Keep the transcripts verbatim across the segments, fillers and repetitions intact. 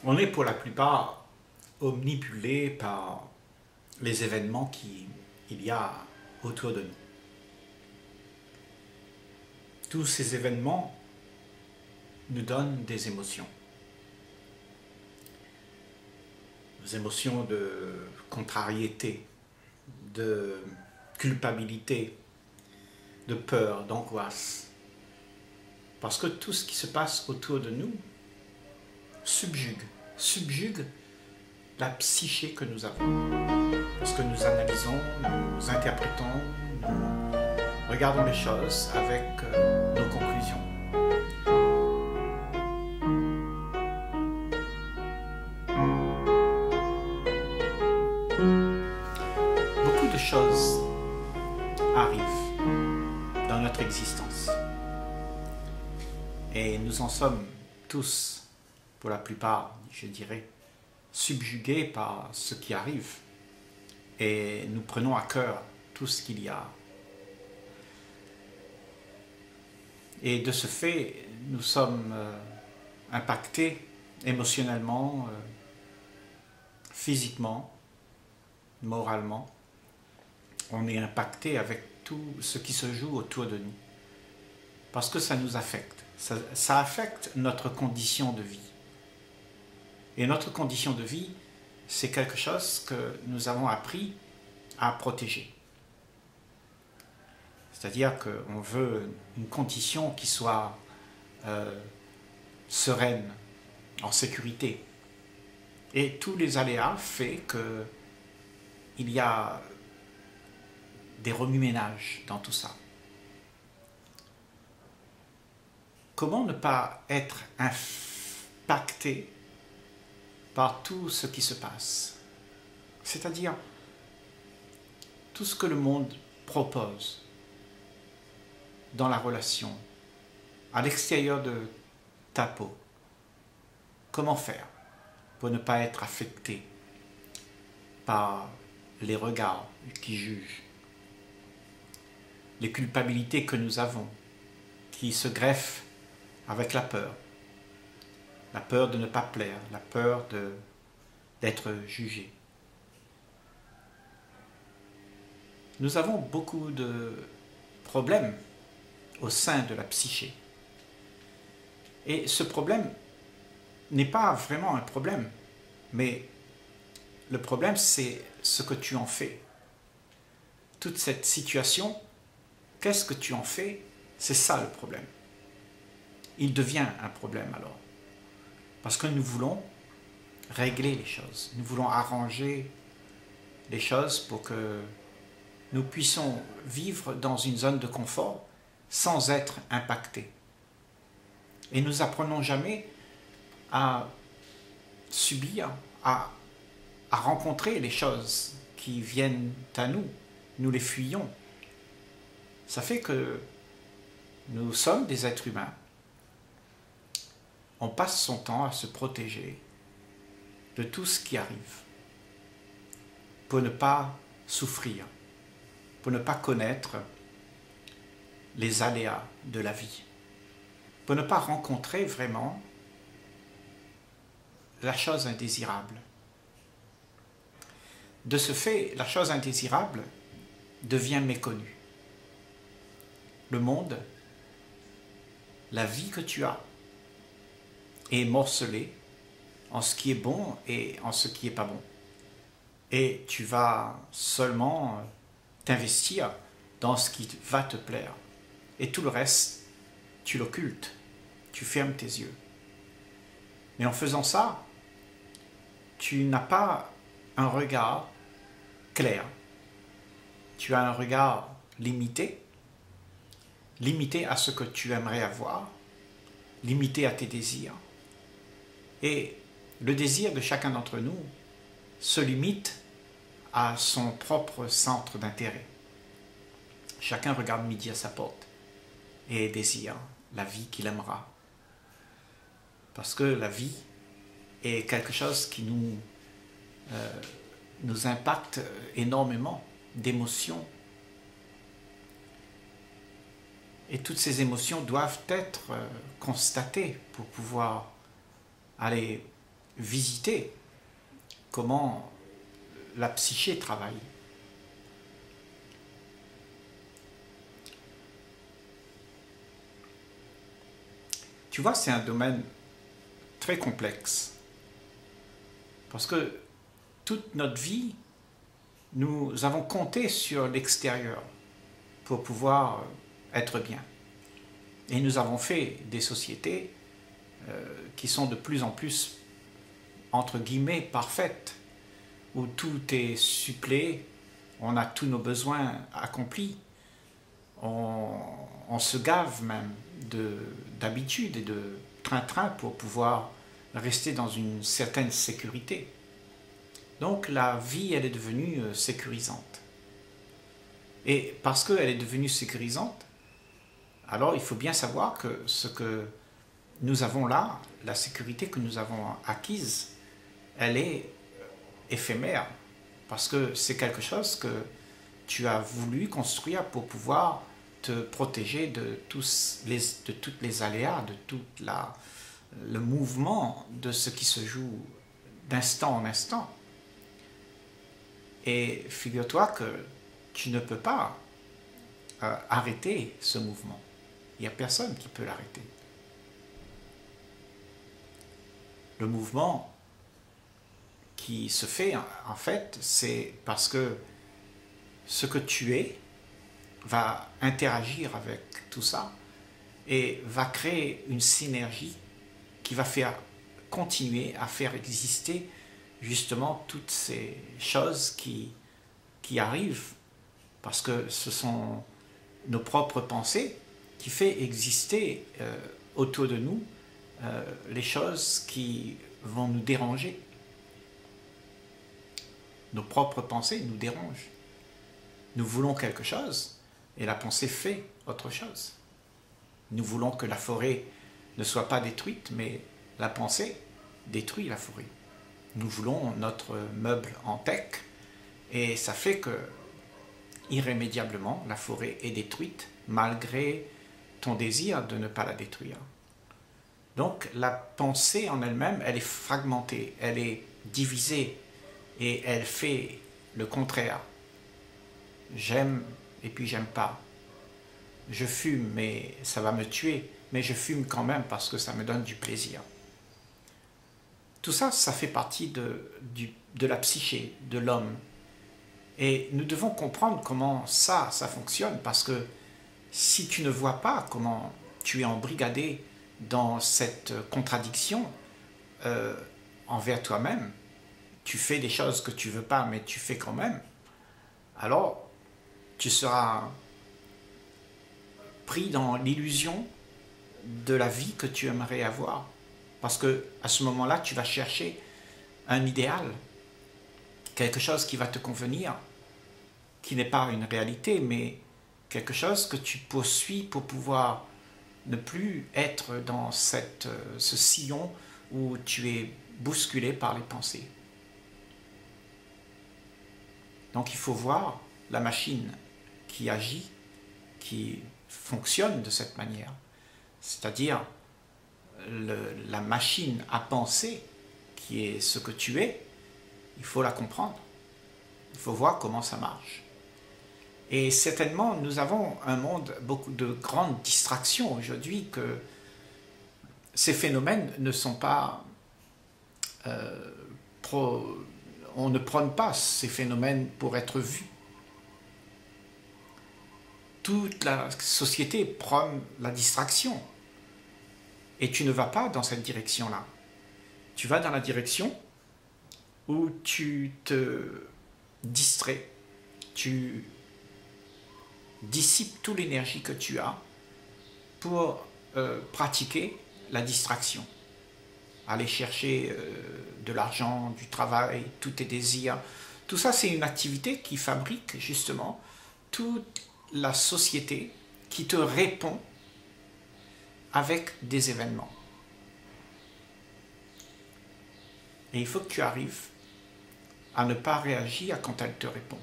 on est pour la plupart omnibulé par les événements qu'il y a autour de nous. Tous ces événements nous donnent des émotions. Des émotions de contrariété, de culpabilité, de peur, d'angoisse. Parce que tout ce qui se passe autour de nous subjugue, subjugue la psyché que nous avons. Parce que nous analysons, nous interprétons, nous regardons les choses avec euh, nos conclusions. Beaucoup de choses arrivent dans notre existence. Et nous en sommes tous, pour la plupart, je dirais, subjugués par ce qui arrive. Et nous prenons à cœur tout ce qu'il y a. Et de ce fait, nous sommes euh, impactés émotionnellement, euh, physiquement, moralement. On est impacté avec tout ce qui se joue autour de nous. Parce que ça nous affecte. Ça, ça affecte notre condition de vie. Et notre condition de vie, c'est quelque chose que nous avons appris à protéger. C'est-à-dire qu'on veut une condition qui soit euh, sereine, en sécurité. Et tous les aléas font qu'il y a des remue-ménages dans tout ça. Comment ne pas être impacté par tout ce qui se passe? C'est-à-dire tout ce que le monde propose dans la relation, à l'extérieur de ta peau. Comment faire pour ne pas être affecté par les regards qui jugent, les culpabilités que nous avons, qui se greffent avec la peur, la peur de ne pas plaire, la peur de, d'être jugé. Nous avons beaucoup de problèmes au sein de la psyché. Et ce problème n'est pas vraiment un problème, mais le problème, c'est ce que tu en fais. Toute cette situation, qu'est-ce que tu en fais? C'est ça le problème. Il devient un problème alors. Parce que nous voulons régler les choses. Nous voulons arranger les choses pour que nous puissions vivre dans une zone de confort sans être impactés. Et nous n'apprenons jamais à subir, à, à rencontrer les choses qui viennent à nous. Nous les fuyons. Ça fait que nous sommes des êtres humains. On passe son temps à se protéger de tout ce qui arrive pour ne pas souffrir, pour ne pas connaître les aléas de la vie, pour ne pas rencontrer vraiment la chose indésirable. De ce fait, la chose indésirable devient méconnue. Le monde, la vie que tu as, est morcelée en ce qui est bon et en ce qui n'est pas bon. Et tu vas seulement t'investir dans ce qui va te plaire. Et tout le reste, tu l'occultes, tu fermes tes yeux. Mais en faisant ça, tu n'as pas un regard clair. Tu as un regard limité, limité à ce que tu aimerais avoir, limité à tes désirs. Et le désir de chacun d'entre nous se limite à son propre centre d'intérêt. Chacun regarde midi à sa porte et désire la vie qu'il aimera. Parce que la vie est quelque chose qui nous, euh, nous impacte énormément d'émotions. Et toutes ces émotions doivent être euh, constatées pour pouvoir aller visiter comment la psyché travaille. Tu vois, c'est un domaine très complexe. Parce que toute notre vie, nous avons compté sur l'extérieur pour pouvoir être bien. Et nous avons fait des sociétés euh, qui sont de plus en plus, entre guillemets, parfaites, où tout est supplé, on a tous nos besoins accomplis, on, on se gave même d'habitude et de train-train pour pouvoir rester dans une certaine sécurité. Donc la vie, elle est devenue sécurisante. Et parce qu'elle est devenue sécurisante, alors il faut bien savoir que ce que nous avons là, la sécurité que nous avons acquise, elle est éphémère. Parce que c'est quelque chose que tu as voulu construire pour pouvoir te protéger de tous les, de toutes les aléas, de tout la, le mouvement de ce qui se joue d'instant en instant. Et figure-toi que tu ne peux pas euh, arrêter ce mouvement. Il n'y a personne qui peut l'arrêter. Le mouvement qui se fait, en fait, c'est parce que ce que tu es va interagir avec tout ça et va créer une synergie qui va faire continuer à faire exister justement toutes ces choses qui, qui arrivent, parce que ce sont nos propres pensées qui font exister euh, autour de nous euh, les choses qui vont nous déranger. Nos propres pensées nous dérangent. Nous voulons quelque chose et la pensée fait autre chose. Nous voulons que la forêt ne soit pas détruite, mais la pensée détruit la forêt. Nous voulons notre meuble en teck et ça fait que irrémédiablement la forêt est détruite malgré ton désir de ne pas la détruire. Donc la pensée en elle-même, elle est fragmentée, elle est divisée et elle fait le contraire. J'aime et puis j'aime pas. Je fume mais ça va me tuer, mais je fume quand même parce que ça me donne du plaisir. Tout ça, ça fait partie de, du, de la psyché de l'homme. Et nous devons comprendre comment ça, ça fonctionne, parce que si tu ne vois pas comment tu es embrigadé dans cette contradiction euh, envers toi-même, tu fais des choses que tu ne veux pas, mais tu fais quand même, alors tu seras pris dans l'illusion de la vie que tu aimerais avoir. Parce qu'à ce moment-là, tu vas chercher un idéal, quelque chose qui va te convenir, qui n'est pas une réalité, mais quelque chose que tu poursuis pour pouvoir ne plus être dans cette, ce sillon où tu es bousculé par les pensées. Donc il faut voir la machine qui agit, qui fonctionne de cette manière. C'est-à-dire le, la machine à penser, qui est ce que tu es, il faut la comprendre. Il faut voir comment ça marche. Et certainement, nous avons un monde, beaucoup de grandes distractions aujourd'hui, que ces phénomènes ne sont pas... Euh, pro, on ne prône pas ces phénomènes pour être vus. Toute la société prône la distraction. Et tu ne vas pas dans cette direction-là. Tu vas dans la direction où tu te distrais, tu dissipes toute l'énergie que tu as pour euh, pratiquer la distraction. Aller chercher euh, de l'argent, du travail, tous tes désirs. Tout ça, c'est une activité qui fabrique justement toute la société qui te répond avec des événements. Et il faut que tu arrives à ne pas réagir quand elle te répond.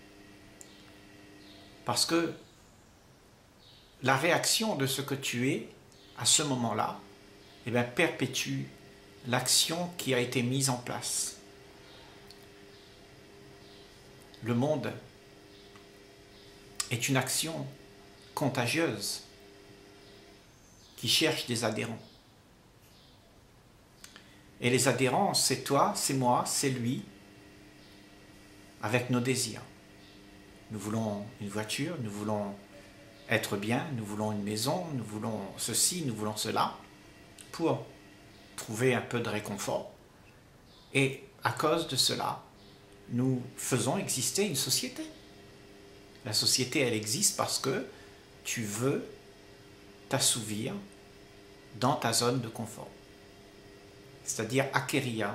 Parce que la réaction de ce que tu es à ce moment-là, eh bien, perpétue l'action qui a été mise en place. Le monde est une action contagieuse qui cherche des adhérents. Et les adhérents, c'est toi, c'est moi, c'est lui, avec nos désirs. Nous voulons une voiture, nous voulons être bien, nous voulons une maison, nous voulons ceci, nous voulons cela, pour trouver un peu de réconfort. Et à cause de cela, nous faisons exister une société. La société, elle existe parce que tu veux t'assouvir dans ta zone de confort. C'est-à-dire acquérir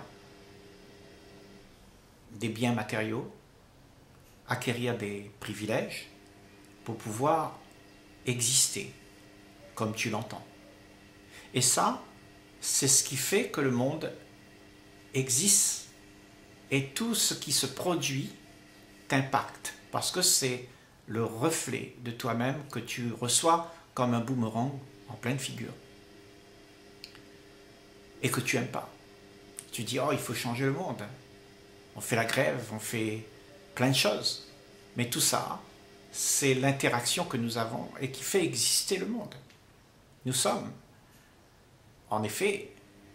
des biens matériaux, acquérir des privilèges pour pouvoir exister comme tu l'entends. Et ça, c'est ce qui fait que le monde existe et tout ce qui se produit t'impacte parce que c'est le reflet de toi-même que tu reçois comme un boomerang en pleine figure et que tu n'aimes pas. Tu dis, oh, il faut changer le monde. On fait la grève, on fait plein de choses. Mais tout ça, c'est l'interaction que nous avons et qui fait exister le monde. Nous sommes, en effet,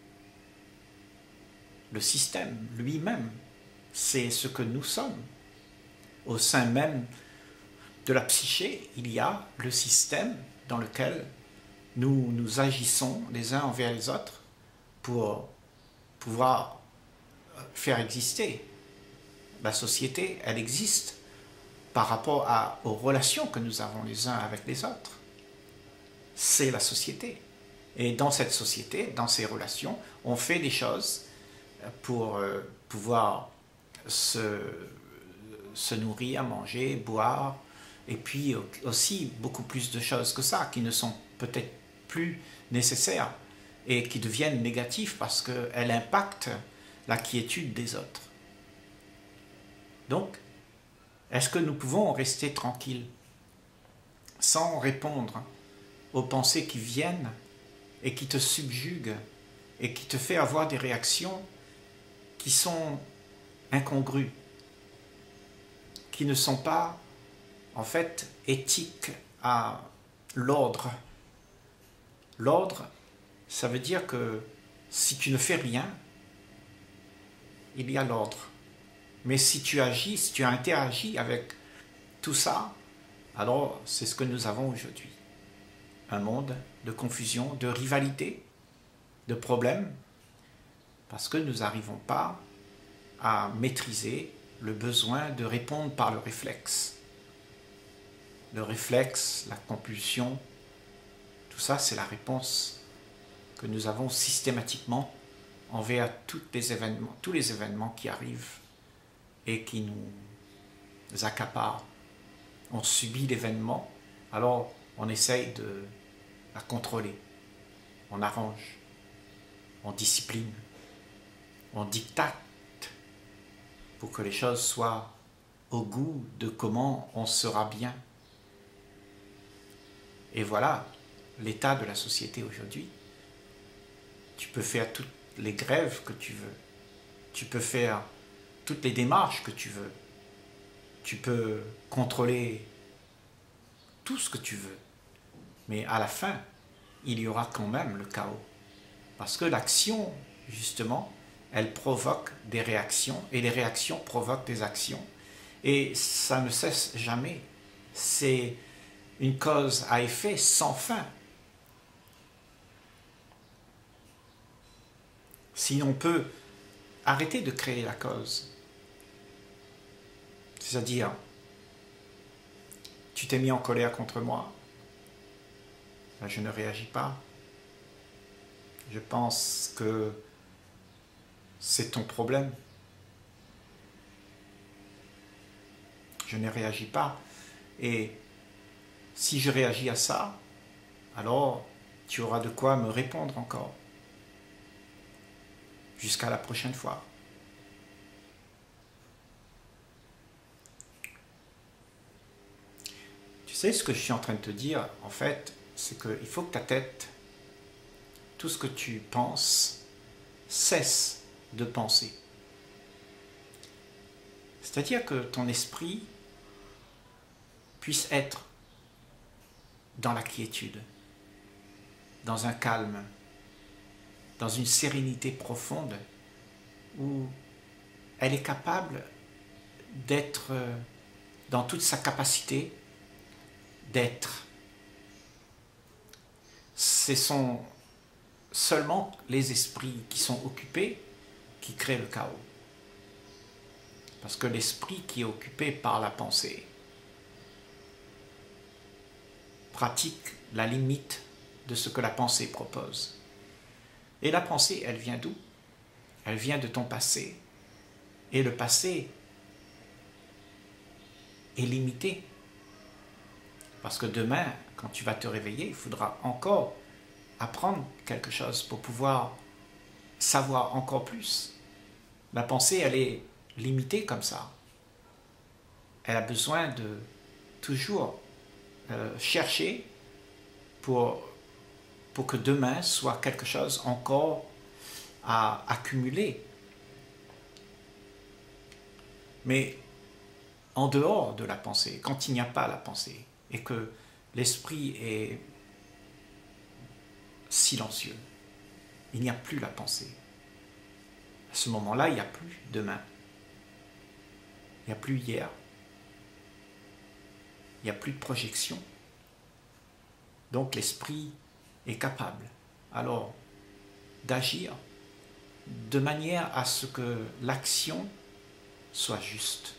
le système lui-même. C'est ce que nous sommes. Au sein même de la psyché, il y a le système dans lequel nous nous agissons les uns envers les autres pour pouvoir faire exister. La société, elle existe par rapport à, aux relations que nous avons les uns avec les autres. C'est la société. Et dans cette société, dans ces relations, on fait des choses pour euh, pouvoir se, se nourrir, manger, boire, et puis aussi beaucoup plus de choses que ça, qui ne sont peut-être plus nécessaires et qui deviennent négatives parce qu'elles impactent la quiétude des autres. Donc, est-ce que nous pouvons rester tranquilles sans répondre aux pensées qui viennent et qui te subjuguent et qui te fait avoir des réactions qui sont incongrues, qui ne sont pas en fait éthiques à l'ordre. L'ordre, ça veut dire que si tu ne fais rien, il y a l'ordre. Mais si tu agis, si tu interagis avec tout ça, alors c'est ce que nous avons aujourd'hui. Un monde de confusion, de rivalité, de problèmes, parce que nous n'arrivons pas à maîtriser le besoin de répondre par le réflexe. Le réflexe, la compulsion, tout ça c'est la réponse que nous avons systématiquement envers tous les événements, tous les événements qui arrivent et qui nous accaparent. On subit l'événement, alors on essaye de la contrôler. On arrange, on discipline, on dictate pour que les choses soient au goût de comment on sera bien. Et voilà l'état de la société aujourd'hui. Tu peux faire toutes les grèves que tu veux. Tu peux faire toutes les démarches que tu veux. Tu peux contrôler tout ce que tu veux. Mais à la fin, il y aura quand même le chaos. Parce que l'action, justement, elle provoque des réactions et les réactions provoquent des actions. Et ça ne cesse jamais. C'est une cause à effet sans fin. Si on peut arrêter de créer la cause, c'est-à-dire, tu t'es mis en colère contre moi, ben je ne réagis pas. Je pense que c'est ton problème. Je ne réagis pas. Et si je réagis à ça, alors tu auras de quoi me répondre encore. Jusqu'à la prochaine fois. Tu sais ce que je suis en train de te dire, en fait, c'est qu'il faut que ta tête, tout ce que tu penses, cesse de penser. C'est-à-dire que ton esprit puisse être dans la quiétude, dans un calme, dans une sérénité profonde, où elle est capable d'être dans toute sa capacité d'être. Ce sont seulement les esprits qui sont occupés qui créent le chaos. Parce que l'esprit qui est occupé par la pensée pratique la limite de ce que la pensée propose. Et la pensée, elle vient d'où? Elle vient de ton passé. Et le passé est limité. Parce que demain, quand tu vas te réveiller, il faudra encore apprendre quelque chose pour pouvoir savoir encore plus. La pensée, elle est limitée comme ça. Elle a besoin de toujours euh, chercher pour, pour que demain soit quelque chose encore à accumuler. Mais en dehors de la pensée, quand il n'y a pas la pensée, et que l'esprit est silencieux, il n'y a plus la pensée. À ce moment-là, il n'y a plus demain. Il n'y a plus hier. Il n'y a plus de projection. Donc l'esprit est capable alors d'agir de manière à ce que l'action soit juste.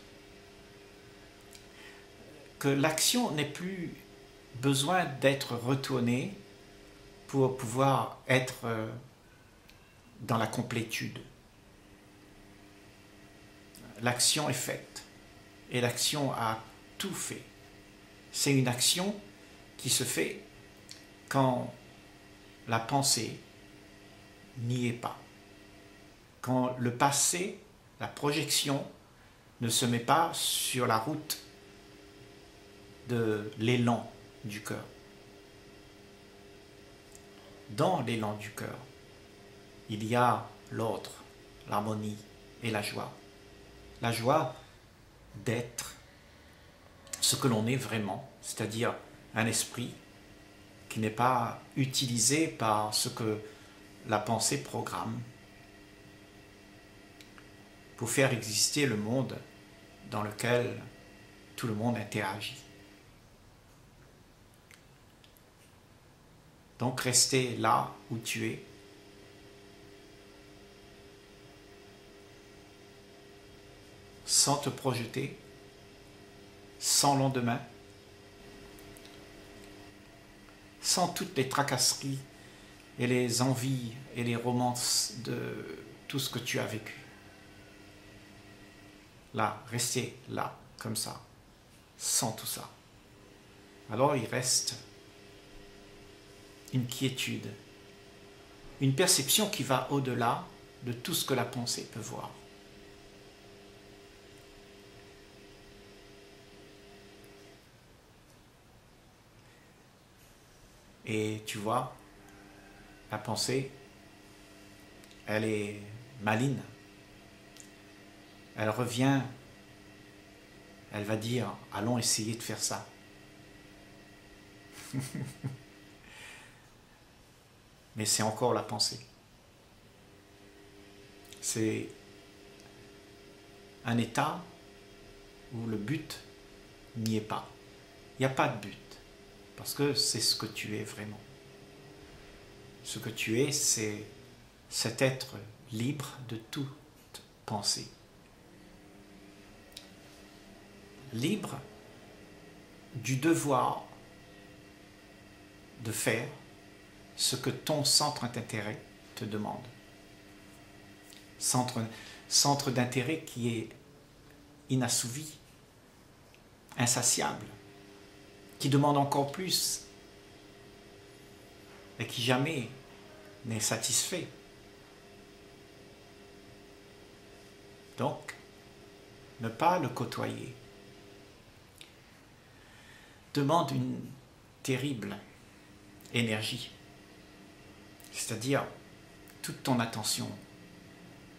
Que l'action n'ait plus besoin d'être retournée pour pouvoir être dans la complétude. L'action est faite et l'action a tout fait. C'est une action qui se fait quand la pensée n'y est pas. Quand le passé, la projection, ne se met pas sur la route de l'élan du cœur. Dans l'élan du cœur, il y a l'ordre, l'harmonie et la joie. La joie d'être ce que l'on est vraiment, c'est-à-dire un esprit qui n'est pas utilisé par ce que la pensée programme pour faire exister le monde dans lequel tout le monde interagit. Donc rester là où tu es, sans te projeter, sans lendemain, sans toutes les tracasseries et les envies et les romances de tout ce que tu as vécu. Là, rester là, comme ça, sans tout ça. Alors il reste une quiétude, une perception qui va au-delà de tout ce que la pensée peut voir. Et tu vois, la pensée, elle est maligne. Elle revient, elle va dire, allons essayer de faire ça. Mais c'est encore la pensée. C'est un état où le but n'y est pas. Il n'y a pas de but. Parce que c'est ce que tu es vraiment. Ce que tu es, c'est cet être libre de toute pensée. Libre du devoir de faire ce que ton centre d'intérêt te demande. Centre, centre d'intérêt qui est inassouvi, insatiable, qui demande encore plus et qui jamais n'est satisfait. Donc, ne pas le côtoyer demande une terrible énergie, c'est-à-dire toute ton attention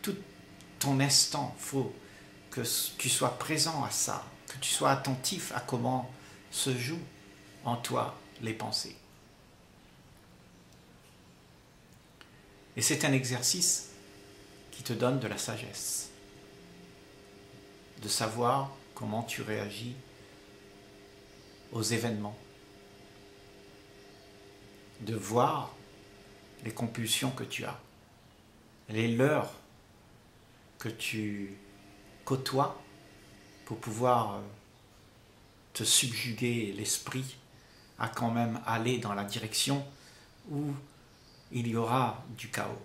tout ton instant, il faut que tu sois présent à ça, que tu sois attentif à comment se jouent en toi les pensées. Et c'est un exercice qui te donne de la sagesse, de savoir comment tu réagis aux événements, de voir les compulsions que tu as, les leurs que tu côtoies pour pouvoir te subjuguer l'esprit à quand même aller dans la direction où il y aura du chaos.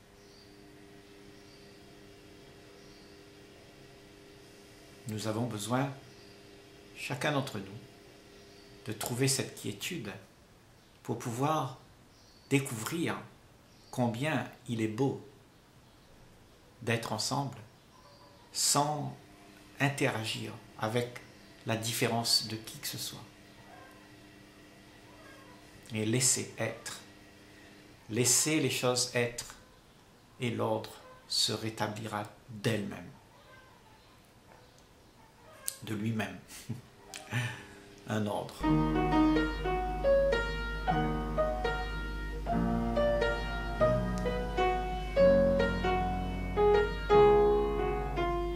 Nous avons besoin, chacun d'entre nous, de trouver cette quiétude pour pouvoir découvrir combien il est beau d'être ensemble sans interagir avec la différence de qui que ce soit. Et laisser être. Laisser les choses être et l'ordre se rétablira d'elle-même. De lui-même. Un ordre.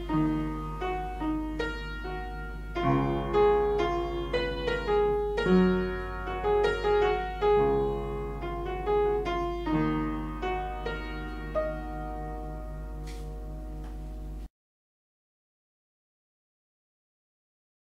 Thank you.